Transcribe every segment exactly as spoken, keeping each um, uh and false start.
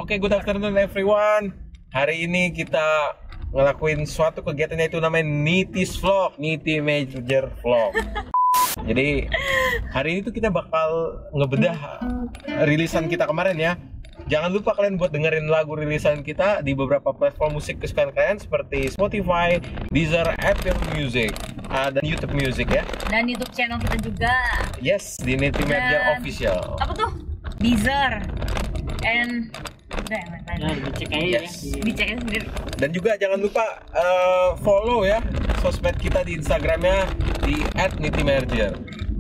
Oke, good afternoon everyone. Hari ini kita ngelakuin suatu kegiatan yaitu namanya Nitis Vlog, Niti Major Vlog. Jadi hari ini tuh kita bakal ngebedah rilisan kita kemarin ya. Jangan lupa kalian buat dengerin lagu rilisan kita di beberapa platform musik kesukaan kalian seperti Spotify, Deezer, Apple Music, uh, dan YouTube Music ya. Dan YouTube channel kita juga. Yes, di Niti Major Official. Apa tuh? Deezer and udah yang lain-lain. Nah, dicek aja Yes. ya. Dicek aja sendiri. Dan juga jangan lupa uh, follow ya sosmed kita di Instagramnya di et niti merger.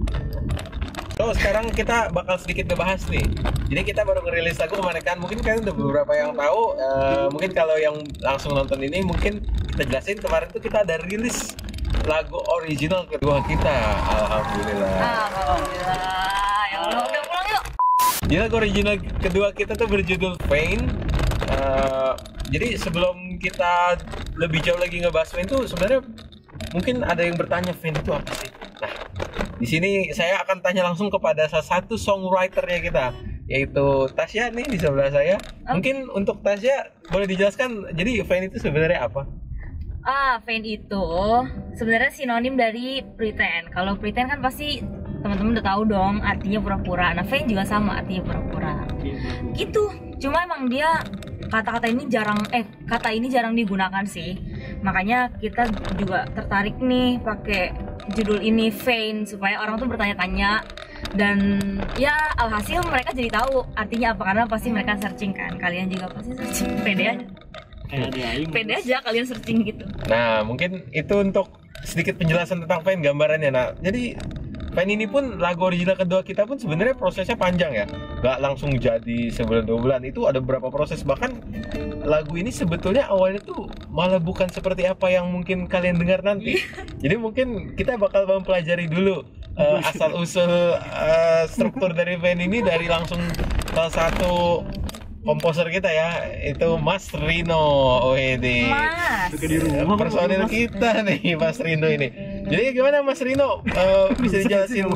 So sekarang kita bakal sedikit ngebahas nih. Jadi kita baru ngerilis lagu kemarin kan. Mungkin kalian udah beberapa yang tahu. Uh, mungkin kalau yang langsung nonton ini mungkin kita jelasin kemarin tuh kita ada rilis lagu original kedua kita. Alhamdulillah. Alhamdulillah. Ya Allah, udah pulang yuk. Jadi lagu original kedua kita tuh berjudul Pain. Uh, jadi sebelum kita lebih jauh lagi ngebahas Pain tuh sebenarnya mungkin ada yang bertanya Pain itu apa sih? Nah, di sini saya akan tanya langsung kepada salah satu songwriternya kita, yaitu Tasya nih di sebelah saya. Mungkin untuk Tasya boleh dijelaskan jadi Pain itu sebenarnya apa? Ah, Pain itu sebenarnya sinonim dari pretend. Kalau pretend kan pasti teman-teman udah tahu dong artinya pura-pura. Nah, Pain juga sama artinya pura-pura. Gitu. Cuma emang dia kata-kata ini jarang eh kata ini jarang digunakan sih. Makanya kita juga tertarik nih pakai judul ini Pain supaya orang tuh bertanya-tanya dan ya alhasil mereka jadi tahu artinya apa karena pasti mereka searching kan. Kalian juga pasti searching. Pede aja. Pede aja kalian searching gitu. Nah, mungkin itu untuk sedikit penjelasan tentang Pain gambarannya. Nah, jadi Pain ini pun lagu original kedua kita pun sebenarnya prosesnya panjang ya. Gak langsung jadi sebulan dua bulan. Itu ada beberapa proses. Bahkan lagu ini sebetulnya awalnya tuh malah bukan seperti apa yang mungkin kalian dengar nanti. Jadi mungkin kita bakal mempelajari dulu uh, asal-usul uh, struktur dari Pain ini dari langsung salah satu komposer kita ya, itu Mas Rino. O E D. Mas. Personil kita nih Mas Rino ini. Jadi gimana Mas Rino? Uh, bisa dijelasin?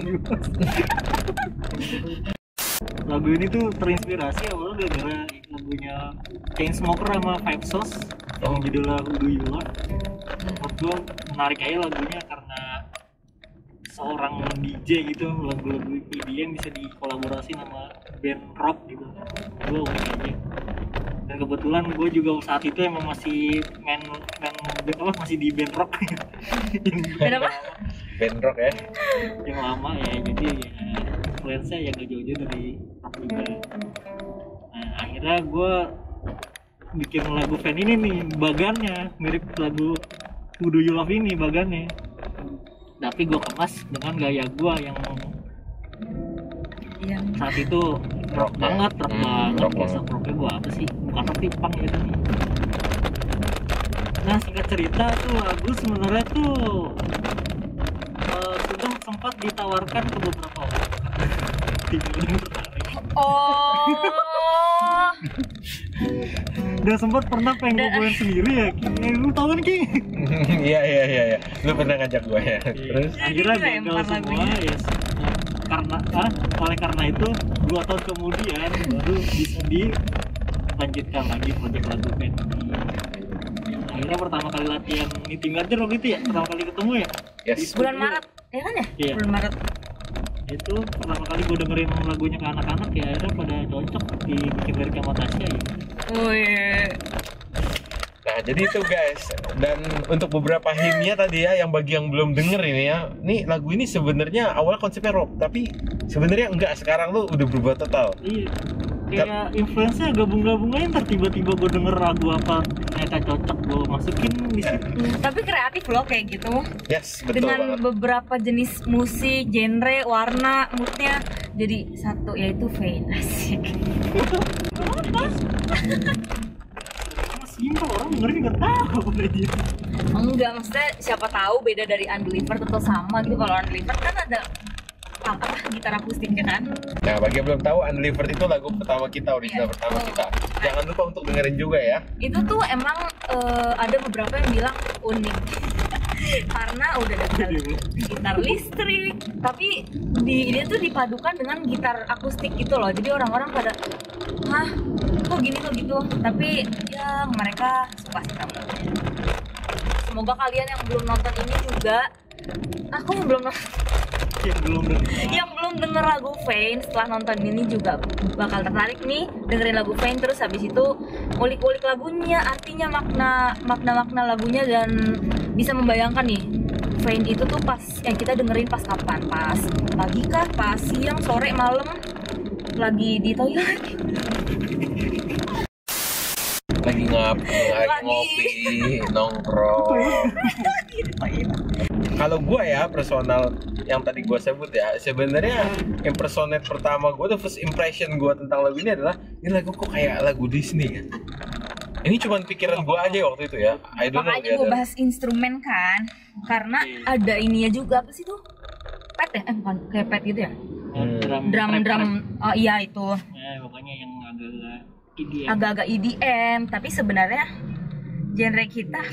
Lagu ini tuh terinspirasi awalnya gara-gara lagunya Chainsmokers sama Five Sauce yang judulnya Who Do You Love. Menurut gue menarik aja lagunya karena seorang D J gitu, lagu-lagu E D M bisa dikolaborasi sama band rock gitu. Gue unik aja. Dan kebetulan gue juga saat itu emang masih main main band apa masih di band rock. Band apa? Band rock ya. Yang lama ya, jadi ya influence-nya ya gak jauh-jauh dari rock juga. Nah akhirnya gue bikin lagu Pain ini nih, bagannya mirip lagu Who Do You Love ini bagannya, tapi gue kemas dengan gaya gue yang Yang saat itu rock banget, rock Hmm, banget. rock Biasa banget. rocknya gue apa sih? Bukan rock punk gitu nih. Nah singkat cerita tuh lagu sebenarnya tuh uh, sudah sempat ditawarkan ke beberapa orang. Tidak ada yang tertarik. oh. Dan sempat pernah pengen gue buat sendiri ya. Eh, lu tau kan Ki? Iya iya iya iya. Lu pernah ngajak gue ya. Terus Akhirnya Gila, gagal empar semua lagunya. ya. Karena ah, oleh karena itu dua tahun kemudian baru bisa dilanjutkan lagi proyek lagu Pain. Akhirnya pertama kali latihan Niti Merger waktu itu ya, pertama kali ketemu ya. yes. Bulan Maret, ya kan ya? Iya. Bulan Maret. Itu pertama kali gue dengerin lagunya ke anak-anak ya, akhirnya pada cocok dibikin dari sama Tasya ya. Oh iya. Nah jadi itu guys. Dan untuk beberapa himnya tadi ya, yang bagi yang belum denger ini ya, nih lagu ini sebenarnya awalnya konsepnya rock, tapi sebenarnya enggak. Sekarang lu udah berubah total. Iya. Kayak influence-nya gabung-gabung aja, ntar tiba-tiba gue denger lagu apa ternyata cocok gue masukin di situ. Tapi kreatif loh kayak gitu. Yes, betul Dengan banget. beberapa jenis musik, genre, warna, moodnya jadi satu yaitu Pain. Asik. Simpel, orang dengerin nggak tahu apa gitu. Enggak, maksudnya siapa tahu beda dari Undelivered atau sama gitu. Kalau Undelivered kan ada apa gitar akustiknya kan. Nah bagi yang belum tahu, Undelivered itu lagu pertama kita, original Iya. pertama kita. Jangan lupa untuk dengerin juga ya. Itu tuh emang eh, ada beberapa yang bilang unik karena udah ada gitar listrik, tapi di ini tuh dipadukan dengan gitar akustik gitu loh. Jadi orang-orang pada, hah, kok gini kok gitu, tapi ya mereka suka sih sama lagunya. Semoga kalian yang belum nonton ini juga, aku yang belum nonton yang belum denger. yang belum denger lagu Fain setelah nonton ini juga bakal tertarik nih dengerin lagu Fain, terus habis itu ulik-ulik lagunya, artinya makna makna-makna lagunya, dan bisa membayangkan nih Fain itu tuh pas eh kita dengerin pas kapan, pas pagi kah, pas siang, sore, malam, lagi di toilet, Lagi ngap, lagi Lagi. ngopi, nongkrong. Kalau gua ya personal yang tadi gua sebut ya, sebenarnya impersonate pertama gua, the first impression gua tentang lagu ini adalah ini lagu kok kayak lagu Disney kan. Ini cuman pikiran gua aja waktu itu ya. I don't know. makanya gue bahas instrumen kan, karena ada ininya juga, apa sih tuh, pet ya, eh bukan kayak pet gitu ya, Hmm. drum drum, oh iya itu Ya, pokoknya yang agak-agak E D M. agak-agak E D M, tapi sebenarnya genre kita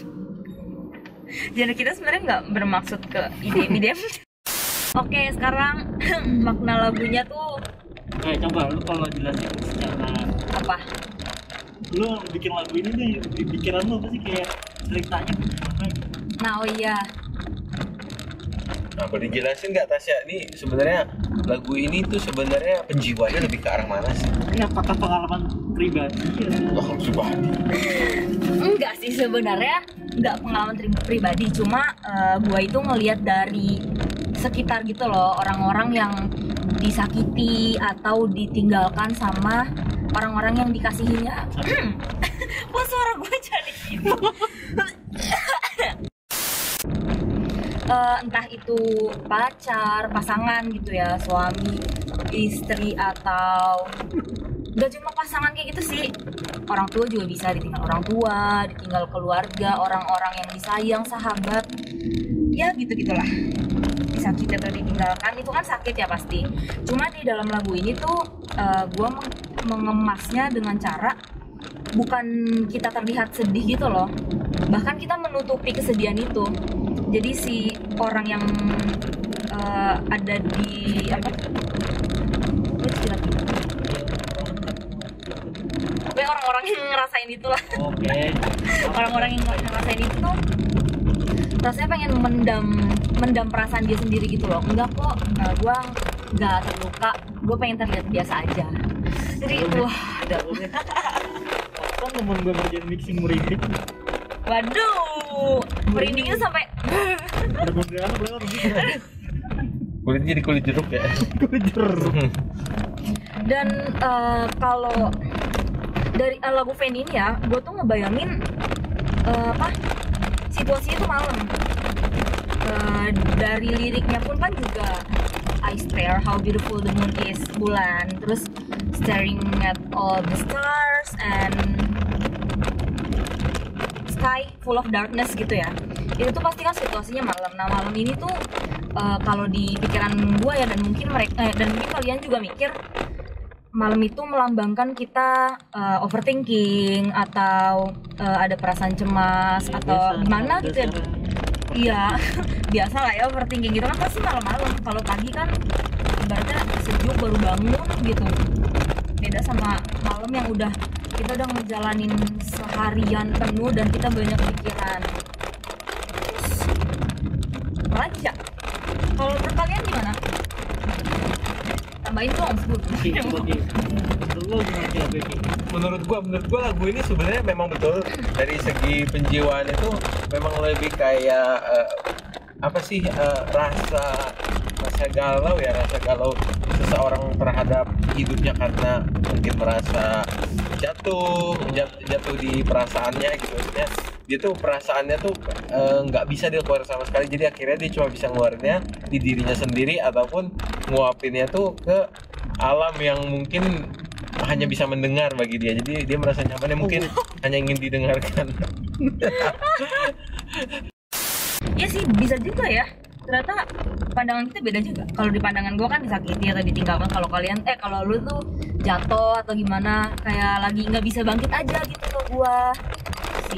genre kita sebenarnya nggak bermaksud ke E D M E D M. Oke, sekarang makna lagunya tuh Eh, coba lu kalau jelasin secara apa? lu bikin lagu ini deh, di pikiran lu apa sih, kayak ceritanya gimana gitu. Nah, oh iya, Nah, boleh dijelasin nggak Tasya? Ini sebenarnya lagu ini tuh sebenarnya penjiwanya lebih ke arah mana sih? Ya, apakah pengalaman pribadi ya? Oh, pribadi. enggak sih sebenarnya, enggak pengalaman tri- pribadi, cuma eh, gua itu ngelihat dari sekitar gitu loh, orang-orang yang disakiti atau ditinggalkan sama orang-orang yang dikasihinya. Hmm. Kok suara gue jadi gitu? Eh, entah itu pacar, pasangan gitu ya, suami, istri, atau gak cuma pasangan kayak gitu sih, orang tua juga bisa ditinggal orang tua, ditinggal keluarga, orang-orang yang disayang, sahabat, ya gitu-gitulah. Disakiti atau ditinggalkan itu kan sakit ya pasti. Cuma di dalam lagu ini tuh uh, gue meng- mengemasnya dengan cara bukan kita terlihat sedih gitu loh, bahkan kita menutupi kesedihan itu. Jadi si orang yang uh, ada di apa? Gue istilah gitu. Pokoknya orang-orang yang ngerasain itulah. Oke. Orang-orang yang ngerasain itu tuh rasanya pengen mendam mendam perasaan dia sendiri gitu loh. Enggak kok, uh, gue nggak terluka, gue pengen terlihat biasa aja. Jadi wah, ada Kan temen gue ngerjain mixing merinding. waduh, merindingnya sampai Bener-bener apa lewat gitu. Kulitnya jadi kulit jeruk ya. dan uh, kalau dari uh, lagu Fain ini ya, gue tuh ngebayangin uh, apa situasinya tuh malam. Uh, dari liriknya pun kan juga I stare how beautiful the moon is, bulan, terus staring at all the stars and sky full of darkness gitu ya. Itu tuh pasti kan situasinya malam. Nah, malam ini tuh uh, kalau di pikiran gue ya, dan mungkin mereka eh, dan mungkin kalian juga mikir, malam itu melambangkan kita uh, overthinking atau uh, ada perasaan cemas atau gimana gitu ya. Iya, biasa lah ya overthinking gitu kan pasti malam-malam. Kalau pagi kan ibaratnya sejuk baru bangun gitu. Beda sama malam yang udah kita udah ngejalanin seharian penuh dan kita banyak pikiran. Terus apa lagi ya? Kalau menurut kalian gimana? Tambahin dong sebut. Oke, coba Ki. Lu gimana Ki lagu ini? Menurut gua, menurut gua lagu ini sebenarnya memang betul dari segi penjiwaan itu memang lebih kayak eh, apa sih eh, rasa rasa galau ya, rasa galau seseorang terhadap hidupnya karena mungkin merasa jatuh jat- jatuh di perasaannya gitu. Maksudnya dia tuh perasaannya tuh eh, nggak bisa dia keluar sama sekali, jadi akhirnya dia cuma bisa ngeluarinnya di dirinya sendiri ataupun nguapinnya tuh ke alam yang mungkin hanya bisa mendengar bagi dia, jadi dia merasa nyamannya mungkin hanya ingin didengarkan. Iya sih, bisa juga ya. Ternyata pandangan kita beda juga. Kalau di pandangan gue kan disakiti atau ditinggalkan. Kalau kalian, eh kalau lu tuh jatuh atau gimana, kayak lagi nggak bisa bangkit aja gitu loh gue. Sih,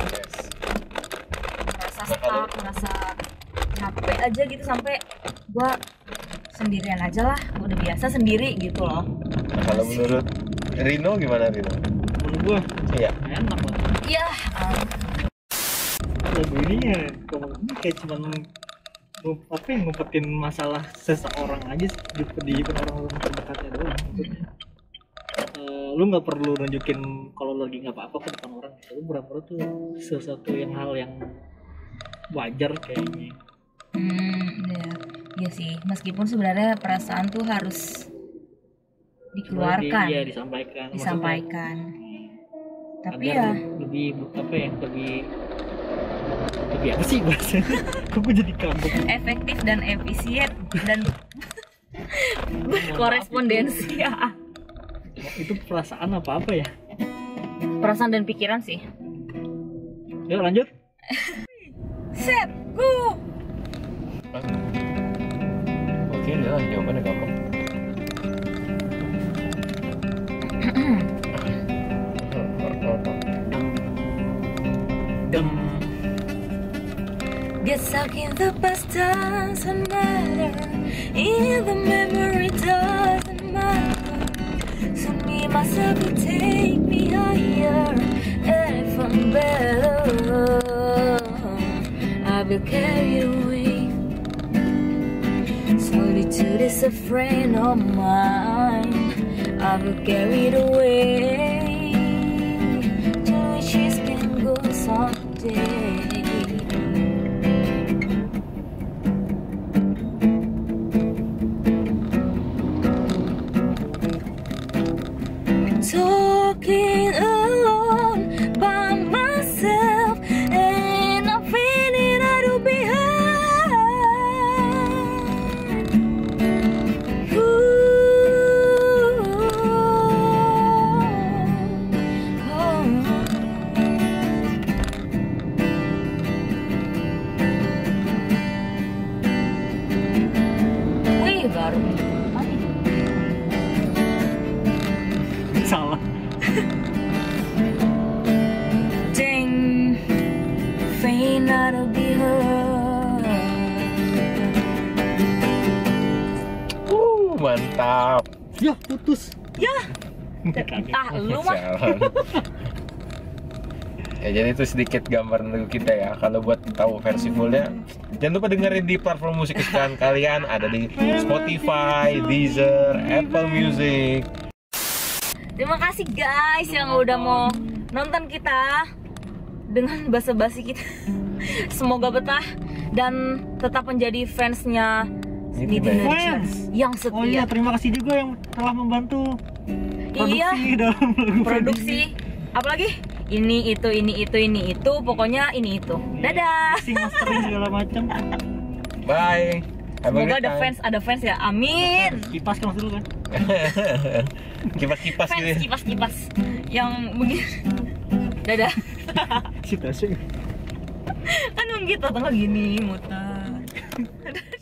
merasa stuck, merasa capek aja gitu sampai gue sendirian aja lah. Gue udah biasa sendiri gitu loh. Nah, kalau menurut Rino gimana Rino? Menurut gua Iya. enak lah. Ya, um, Lagu ini ya kalau ini kayak cuman ngup- apa yang ngumpetin masalah seseorang aja sih, di di orang-orang terdekatnya doang maksudnya. Eh, lu nggak perlu nunjukin kalau lu lagi nggak apa-apa ke depan orang, itu beberapa tuh sesuatu yang hal yang wajar kayaknya. hmm, ya, iya sih. Meskipun sebenarnya perasaan tuh harus dikeluarkan, Iya disampaikan. Maksudnya, disampaikan. Tapi agar ya, lebih apa ya lebih lebih apa sih bahasanya? Kok gue jadi kagok. efektif dan efisien dan berkorespondensi ya. Itu perasaan apa apa ya? Perasaan dan pikiran sih. Yuk lanjut. Set, go. Oke lah, jawabannya gampang. Dem. Get stuck in the past doesn't matter. In the memory doesn't matter. Soon me myself will take me higher and from better. I will carry away. Solitude is a friend of mine. I will carry it away. To wishes can go someday. Talking alone by myself, and I'm feeling I do behind. Wih, baru apa nih? Salah. Ding, faint out of be heard. Uh, mantap. Ya putus. Ya, ah lu mah. Jalan. Ya jadi itu sedikit gambaran lagu kita ya. Kalau buat tahu versi fullnya, jangan lupa dengerin di platform musik kesukaan kalian. Ada di Spotify, Deezer, Apple Music. Terima kasih guys yang udah mau nonton kita dengan basa-basi kita. Semoga betah dan tetap menjadi fansnya Niti Niti Nurture. Nurture yang setia. Oh iya, terima kasih juga yang telah membantu produksi Iya, dalam lagu produksi. Apalagi ini itu ini itu ini itu pokoknya ini itu. Dadah. Sing mastering segala macam. Bye. Have a Semoga great ada time. fans, ada fans ya. Amin. Kipas kan dulu kan. Kipas-kipas Fans gitu. kipas-kipas yang begini. Dadah. Situasi. Kan begitu atau nggak gini muter.